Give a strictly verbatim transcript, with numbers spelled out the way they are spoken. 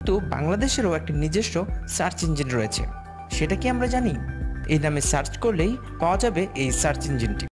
কিন্তু বাংলাদেশেরও একটি নিজস্ব সার্চ ইঞ্জিন রয়েছে। সেটা কি আমরা জানি? এই নামে সার্চ করলেই পাওয়া যাবে এই সার্চ ইঞ্জিনটি।